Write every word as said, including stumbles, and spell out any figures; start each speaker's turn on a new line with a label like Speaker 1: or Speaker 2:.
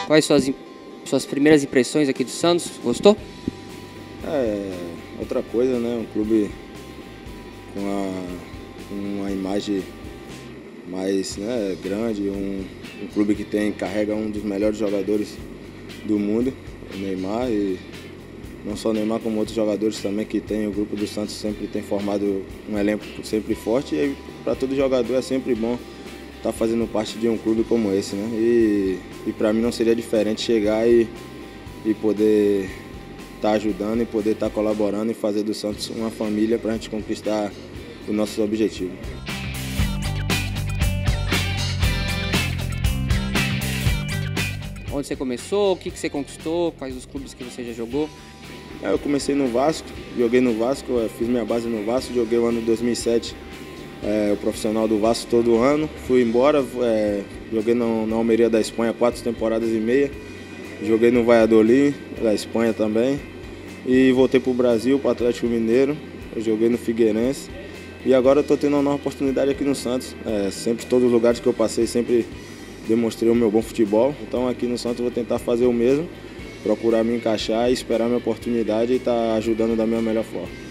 Speaker 1: Quais suas, im- suas primeiras impressões aqui do Santos? Gostou?
Speaker 2: É outra coisa, né? Um clube com a, com uma imagem mais, né, grande, um, um clube que tem, carrega um dos melhores jogadores do mundo, o Neymar, e não só o Neymar como outros jogadores também que tem. O grupo do Santos sempre tem formado um elenco sempre forte, e para todo jogador é sempre bom estar fazendo parte de um clube como esse, né? E, e para mim não seria diferente chegar e, e poder estar ajudando e poder estar colaborando e fazer do Santos uma família para a gente conquistar os nossos objetivos.
Speaker 1: Onde você começou? O que, que você conquistou? Quais os clubes que você já jogou?
Speaker 2: Eu comecei no Vasco, joguei no Vasco, fiz minha base no Vasco, joguei o ano dois mil e sete, é, o profissional do Vasco todo ano. Fui embora, é, joguei no, na Almeria da Espanha quatro temporadas e meia. Joguei no Valladolid, da Espanha também. E voltei para o Brasil, para o Atlético Mineiro. Eu joguei no Figueirense. E agora eu estou tendo uma nova oportunidade aqui no Santos. É, sempre, todos os lugares que eu passei, sempre demonstrei o meu bom futebol. Então aqui no Santos eu vou tentar fazer o mesmo, procurar me encaixar e esperar a minha oportunidade e estar ajudando da minha melhor forma.